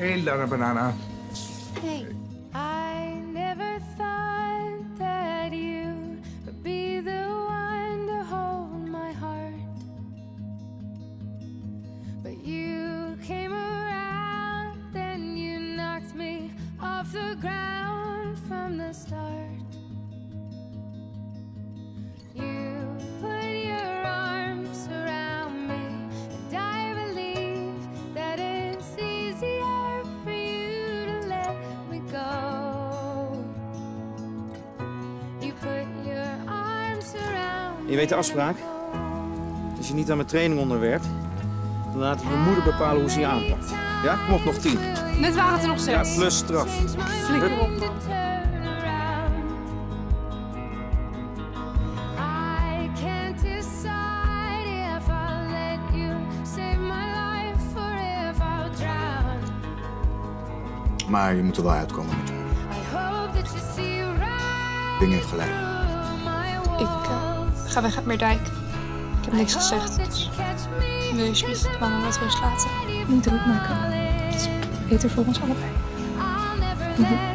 Hele lange banana. Hey. I never thought that you would be the one to hold my heart. But you came around, then you knocked me off the ground from the start. You put your arms around me, and I believe that it's easier for you to let me go. You put your arms around me. Je weet de afspraak? Als je niet aan mijn training onderwerpt, dan laat ik mijn moeder bepalen hoe ze je aanpakt. Ja, kom op, nog 10. Net waren het er nog 6. Ja, plus straf. Flikker op, man. I can't decide if I'll let you save my life or if I'll drown. Maar je moet er wel uitkomen met je. I hope that you see right Ding heeft gelijk. through my walls. Ik ga weg uit Meerdijk. Ik heb niks gezegd. Dus wil je alsjeblieft mama met rust laten? Niet druk maken. Het is beter voor ons allebei. I'll never let